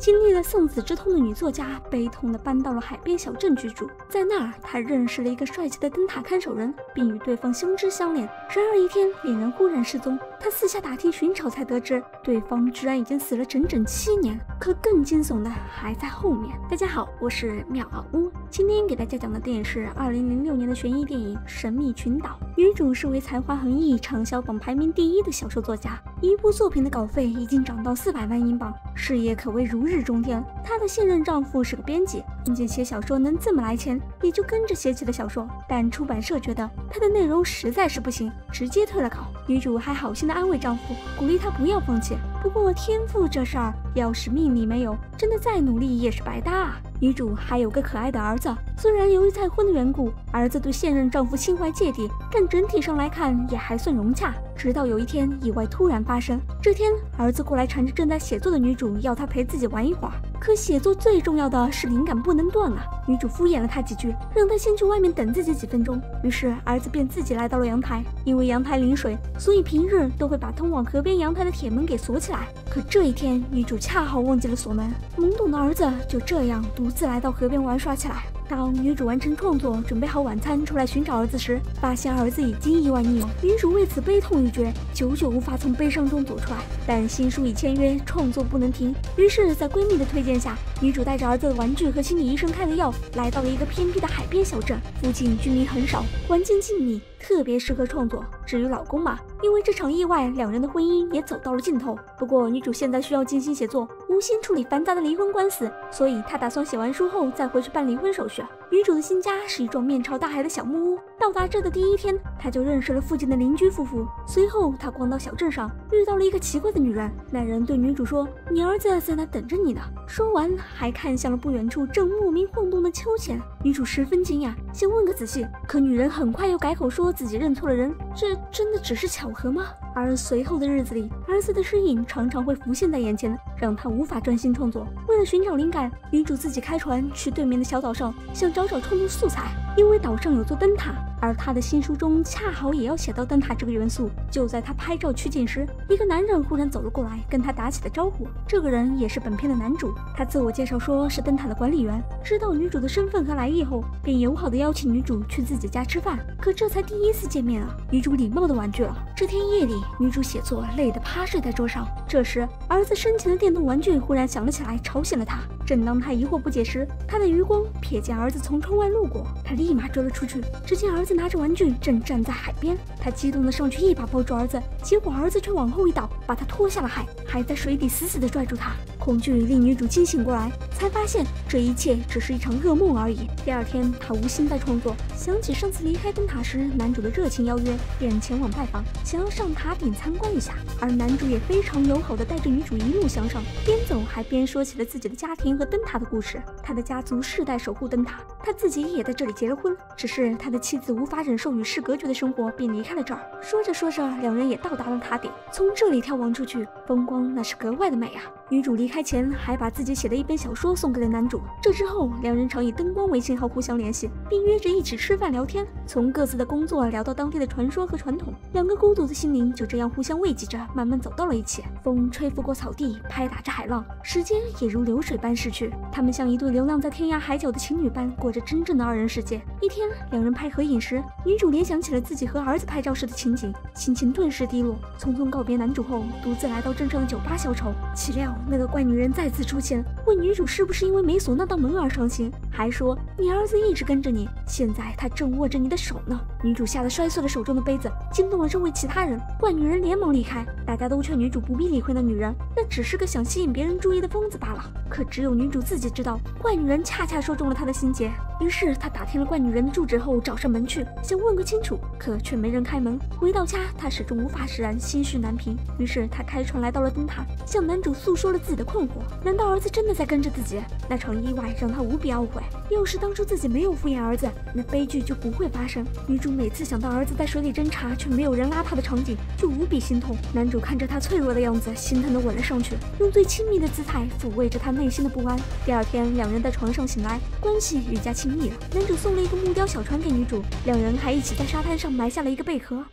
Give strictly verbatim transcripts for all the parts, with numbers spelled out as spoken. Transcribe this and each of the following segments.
经历了送子之痛的女作家悲痛地搬到了海边小镇居住。在那儿，她认识了一个帅气的灯塔看守人，并与对方相知相恋。然而一天，两人忽然失踪。她私下打听寻找，才得知对方居然已经死了整整七年。可更惊悚的还在后面。大家好，我是妙奥屋，今天给大家讲的电影是二零零六年的悬疑电影《神秘群岛》。女主是位才华横溢、畅销榜排名第一的小说作家，一部作品的稿费已经涨到四百万英镑，事业可谓如日中天。她的现任丈夫是个编辑，听见写小说能这么来钱，也就跟着写起了小说。但出版社觉得她的内容实在是不行，直接退了稿。女主还好心的安慰丈夫，鼓励他不要放弃。不过天赋这事儿，要是命里没有，真的再努力也是白搭啊。女主还有个可爱的儿子，虽然由于再婚的缘故，儿子对现任丈夫心怀芥蒂，但整体上来看也还算融洽。直到有一天，意外突然发生。这天，儿子过来缠着正在写作的女主，要她陪自己玩一会儿。可写作最重要的是灵感不能断啊！女主敷衍了他几句，让他先去外面等自己几分钟。于是儿子便自己来到了阳台，因为阳台临水，所以平日都会把通往河边阳台的铁门给锁起来。可这一天，女主恰好忘记了锁门，懵懂的儿子就这样独自来到河边玩耍起来。当女主完成创作，准备好晚餐，出来寻找儿子时，发现儿子已经意外溺亡。女主为此悲痛欲绝，久久无法从悲伤中走出来。但新书已签约，创作不能停。于是，在闺蜜的推荐下，女主带着儿子的玩具和心理医生开的药，来到了一个偏僻的海边小镇。附近居民很少，环境静谧，特别适合创作。至于老公嘛，因为这场意外，两人的婚姻也走到了尽头。不过，女主现在需要精心写作，无心处理繁杂的离婚官司，所以她打算写完书后再回去办离婚手续。女主的新家是一幢面朝大海的小木屋。到达这的第一天，她就认识了附近的邻居夫妇。随后，她逛到小镇上，遇到了一个奇怪的女人。那人对女主说：“你儿子在那等着你呢。”说完，还看向了不远处正莫名晃动的秋千。女主十分惊讶，想问个仔细，可女人很快又改口说自己认错了人。这真的只是巧合吗？而随后的日子里，儿子的身影常常会浮现在眼前，让她无法专心创作。为了寻找灵感，女主自己开船去对面的小岛上，想找找创作素材。因为岛上有座灯塔，而她的新书中恰好也要写到灯塔这个元素。就在她拍照取景时，一个男人忽然走了过来，跟她打起了招呼。这个人也是本片的男主，他自我介绍说是灯塔的管理员。知道女主的身份和来意后，便友好的邀请女主去自己家吃饭。可这才第一次见面啊，女主礼貌的婉拒了。这天夜里，女主写作累得趴睡在桌上。这时，儿子身前的电动玩具忽然响了起来，吵醒了她。正当她疑惑不解时，她的余光瞥见儿子从窗外路过，她立马追了出去。只见儿子拿着玩具正站在海边，她激动的上去一把抱住儿子，结果儿子却往后一倒，把她拖下了海，还在水底死死的拽住她。恐惧令女主惊醒过来，才发现这一切只是一场噩梦而已。第二天，她无心再创作，想起上次离开灯塔时男主的热情邀约，便前往拜访，想要上塔顶参观一下。而男主也非常友好的带着女主一路向上，边走还边说起了自己的家庭和灯塔的故事。他的家族世代守护灯塔，他自己也在这里结了婚，只是他的妻子无法忍受与世隔绝的生活，便离开了这儿。说着说着，两人也到达了塔顶，从这里眺望出去，风光那是格外的美啊。女主离开前还把自己写的一本小说送给了男主。这之后，两人常以灯光为信号互相联系，并约着一起吃饭聊天，从各自的工作聊到当地的传说和传统。两个孤独的心灵就这样互相慰藉着，慢慢走到了一起。风吹拂过草地，拍打着海浪，时间也如流水般逝去。他们像一对流浪在天涯海角的情侣般，过着真正的二人世界。一天，两人拍合影时，女主联想起了自己和儿子拍照时的情景，心情顿时低落。匆匆告别男主后，独自来到镇上的酒吧消愁。岂料那个怪女人再次出现，问女主是不是因为没锁那道门而伤心，还说你儿子一直跟着你，现在他正握着你的手呢。女主吓得摔碎了手中的杯子，惊动了周围其他人。怪女人连忙离开，大家都劝女主不必理会那女人，那只是个想吸引别人注意的疯子罢了。可只有女主自己知道，怪女人恰恰说中了她的心结。于是她打听了怪女人的住址后，找上门去，想问个清楚，可却没人开门。回到家，她始终无法释然，心绪难平。于是她开船来到了灯塔，向男主诉说了自己的困惑。难道儿子真的在跟着自己？那场意外让她无比懊悔，要是当初自己没有敷衍儿子，那悲剧就不会发生。女主每次想到儿子在水里侦查却没有人拉她的场景，就无比心痛。男主看着她脆弱的样子，心疼的吻了上去，用最亲密的姿态抚慰着她内心的不安。第二天，两人在床上醒来，关系愈加亲密了。男主送了一个木雕小船给女主，两人还一起在沙滩上埋下了一个贝壳。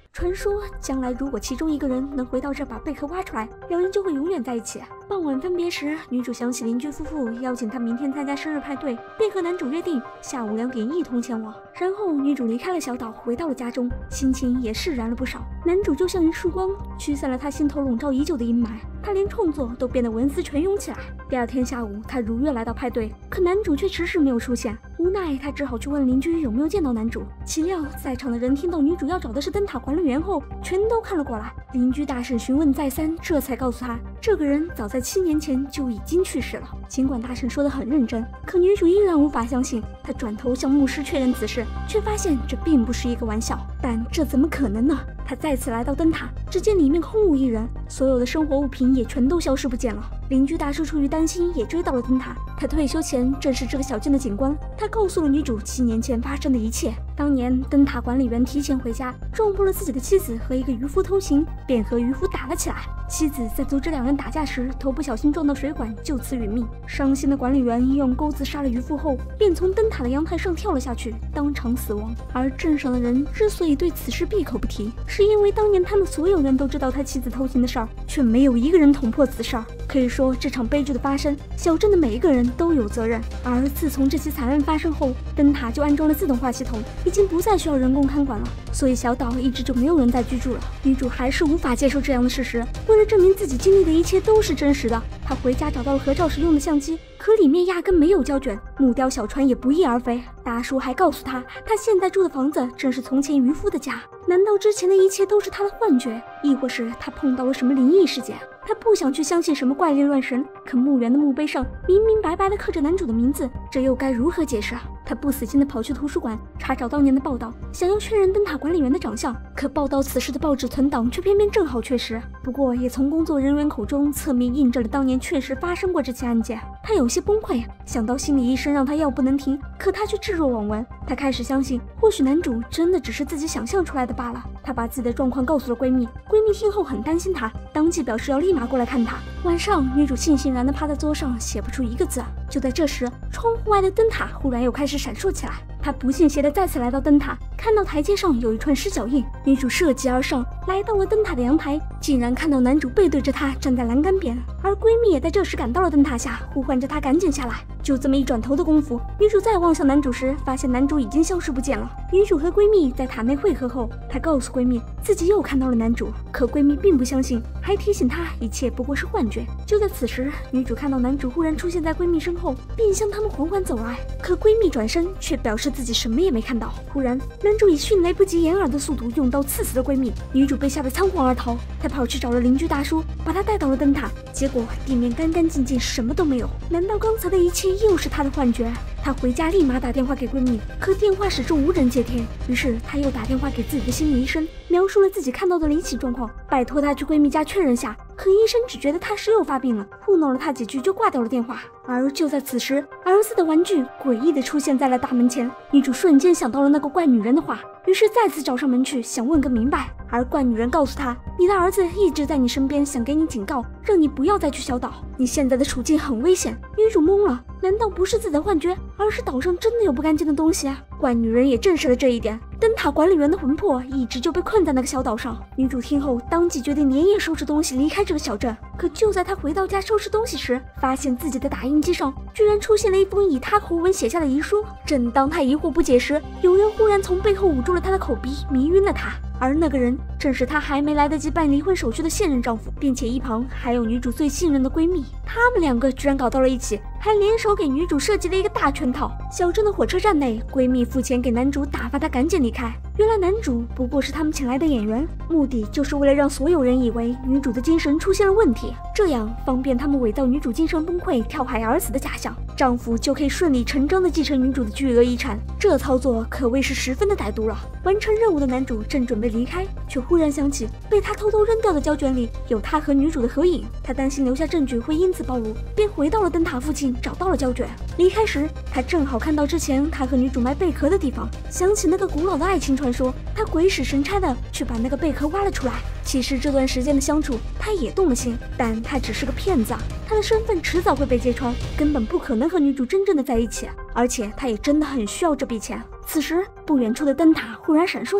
传说将来如果其中一个人能回到这把贝壳挖出来，两人就会永远在一起。傍晚分别时，女主想起邻居夫妇邀请她明天参加生日派对，便和男主约定下午两点一同前往。然后女主离开了小岛，回到了家中，心情也释然了不少。男主就像一束光，驱散了她心头笼罩已久的阴霾，她连创作都变得文思泉涌起来。第二天下午，她如约来到派对，可男主却迟迟没有出现。无奈，她只好去问邻居有没有见到男主。岂料在场的人听到女主要找的是灯塔管理员后，全都看了过来。邻居大婶询问再三，这才告诉她，这个人早在七年前就已经去世了。尽管大婶说得很认真，可女主依然无法相信。她转头向牧师确认此事，却发现这并不是一个玩笑。但这怎么可能呢？她再次来到灯塔，只见里面空无一人，所有的生活物品也全都消失不见了。邻居大叔出于担心，也追到了灯塔。他退休前正是这个小镇的警官，他告诉了女主七年前发生的一切。当年灯塔管理员提前回家，撞破了自己的妻子和一个渔夫偷情，便和渔夫打了起来。妻子在阻止两人打架时，头不小心撞到水管，就此殒命。伤心的管理员用钩子杀了渔夫后，便从灯塔的阳台上跳了下去，当场死亡。而镇上的人之所以对此事闭口不提，是因为当年他们所有人都知道他妻子偷情的事儿，却没有一个人捅破此事儿。可以说，这场悲剧的发生，小镇的每一个人都有责任。而自从这起惨案发生后，灯塔就安装了自动化系统，已经不再需要人工看管了，所以小岛一直就没有人在居住了。女主还是无法接受这样的事实，为了证明自己经历的一切都是真实的，她回家找到了合照时用的相机，可里面压根没有胶卷，木雕小船也不翼而飞。大叔还告诉她，她现在住的房子正是从前渔夫的家。难道之前的一切都是她的幻觉，亦或是她碰到了什么灵异事件？她不想去相信什么怪力乱神，可墓园的墓碑上明明白白地刻着男主的名字，这又该如何解释？她不死心地跑去图书馆查找当年的报道，想要确认灯塔管理员的长相，可报道此事的报纸存档却偏偏正好缺失。不过也从工作人员口中侧面印证了当年确实发生过这起案件。她有些崩溃，想到心理医生让她药不能停，可她却置若罔闻。她开始相信，或许男主真的只是自己想象出来的罢了。她把自己的状况告诉了闺蜜，闺蜜听后很担心她，当即表示要立马过来看她。晚上，女主悻悻然地趴在桌上，写不出一个字。就在这时，窗户外的灯塔忽然又开始闪烁起来。她不信邪地再次来到灯塔，看到台阶上有一串湿脚印，女主涉级而上，来到了灯塔的阳台，竟然看到男主背对着她站在栏杆边，而闺蜜也在这时赶到了灯塔下，呼唤着她赶紧下来。就这么一转头的功夫，女主再望向男主时，发现男主已经消失不见了。女主和闺蜜在塔内汇合后，她告诉闺蜜自己又看到了男主，可闺蜜并不相信，还提醒她一切不过是幻觉。就在此时，女主看到男主忽然出现在闺蜜身后，并向他们缓缓走来，可闺蜜转身却表示自己什么也没看到。忽然，男主以迅雷不及掩耳的速度用刀刺死了闺蜜，女主被吓得仓皇而逃。她跑去找了邻居大叔，把她带到了灯塔，结果地面干干净净，什么都没有。难道刚才的一切又是她的幻觉？她回家立马打电话给闺蜜，可电话始终无人接听。于是她又打电话给自己的心理医生，描述了自己看到的离奇状况，拜托她去闺蜜家确认下。可医生只觉得她是又发病了，糊弄了她几句就挂掉了电话。而就在此时，儿子的玩具诡异地出现在了大门前，女主瞬间想到了那个怪女人的话，于是再次找上门去，想问个明白。而怪女人告诉她，你的儿子一直在你身边，想给你警告，让你不要再去小岛，你现在的处境很危险。女主懵了，难道不是自己的幻觉，而是岛上真的有不干净的东西啊？怪女人也证实了这一点，灯塔管理员的魂魄一直就被困在那个小岛上。女主听后当即决定连夜收拾东西离开这个小镇，可就在她回到家收拾东西时，发现自己的打印机上居然出现了一封以她口吻写下的遗书。正当她疑惑不解时，有人忽然从背后捂住了她的口鼻，迷晕了她。而那个人正是她还没来得及办离婚手续的现任丈夫，并且一旁还有女主最信任的闺蜜，他们两个居然搞到了一起，还联手给女主设计了一个大圈套。小镇的火车站内，闺蜜付钱给男主，打发他赶紧离开。原来男主不过是他们请来的演员，目的就是为了让所有人以为女主的精神出现了问题，这样方便他们伪造女主精神崩溃跳海而死的假象，丈夫就可以顺理成章地继承女主的巨额遗产。这操作可谓是十分的歹毒了。完成任务的男主正准备离开，却忽然想起被他偷偷扔掉的胶卷里有他和女主的合影，他担心留下证据会因此暴露，便回到了灯塔附近找到了胶卷。离开时，他正好看到之前他和女主埋贝壳的地方，想起那个古老的爱情传说，他鬼使神差的去把那个贝壳挖了出来。其实这段时间的相处，他也动了心，但他只是个骗子啊，他的身份迟早会被揭穿，根本不可能和女主真正的在一起，而且他也真的很需要这笔钱。此时，不远处的灯塔忽然闪烁起来，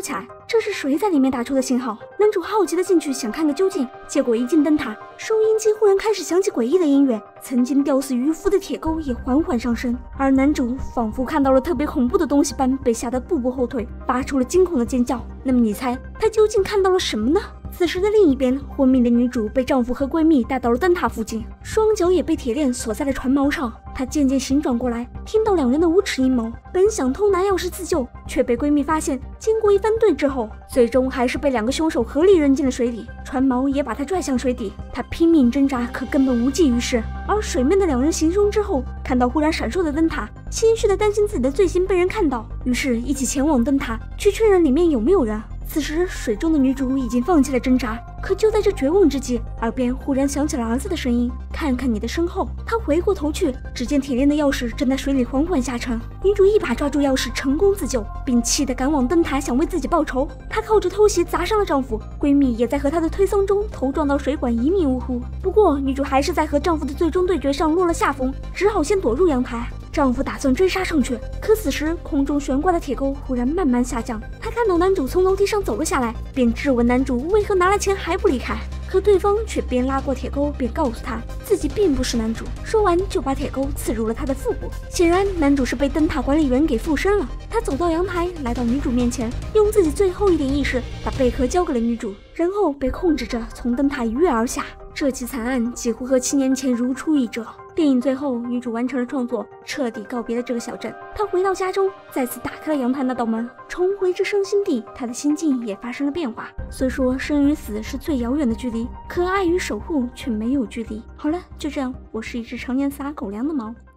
这是谁在里面打出的信号？男主好奇的进去想看个究竟，结果一进灯塔，收音机忽然开始响起诡异的音乐，曾经吊死渔夫的铁钩也缓缓上升，而男主仿佛看到了特别恐怖的东西般，被吓得步步后退，发出了惊恐的尖叫。那么你猜他究竟看到了什么呢？此时的另一边，昏迷的女主被丈夫和闺蜜带到了灯塔附近，双脚也被铁链锁在了船锚上。她渐渐醒转过来，听到两人的无耻阴谋，本想偷拿钥匙自救，却被闺蜜发现。经过一番对峙后，最终还是被两个凶手合力扔进了水里，船锚也把她拽向水底。她拼命挣扎，可根本无济于事。而水面的两人行凶之后，看到忽然闪烁的灯塔，心虚的担心自己的罪行被人看到，于是一起前往灯塔去确认里面有没有人。此时水中的女主已经放弃了挣扎，可就在这绝望之际，耳边忽然响起了儿子的声音：看看你的身后。她回过头去，只见铁链的钥匙正在水里缓缓下沉。女主一把抓住钥匙，成功自救，并气得赶往灯塔，想为自己报仇。她靠着偷袭砸伤了丈夫，闺蜜也在和她的推搡中头撞到水管，一命呜呼。不过女主还是在和丈夫的最终对决上落了下风，只好先躲入阳台。丈夫打算追杀上去，可此时空中悬挂的铁钩忽然慢慢下降。她看到男主从楼梯上走了下来，便质问男主为何拿了钱还不离开。可对方却边拉过铁钩边告诉他自己并不是男主，说完就把铁钩刺入了他的腹部。显然男主是被灯塔管理员给附身了。他走到阳台，来到女主面前，用自己最后一点意识把贝壳交给了女主，然后被控制着从灯塔一跃而下。这起惨案几乎和七年前如出一辙。电影最后，女主完成了创作，彻底告别了这个小镇。她回到家中，再次打开了阳台那道门，重回这伤心地。她的心境也发生了变化。虽说生与死是最遥远的距离，可爱与守护却没有距离。好了，就这样，我是一只常年撒狗粮的猫。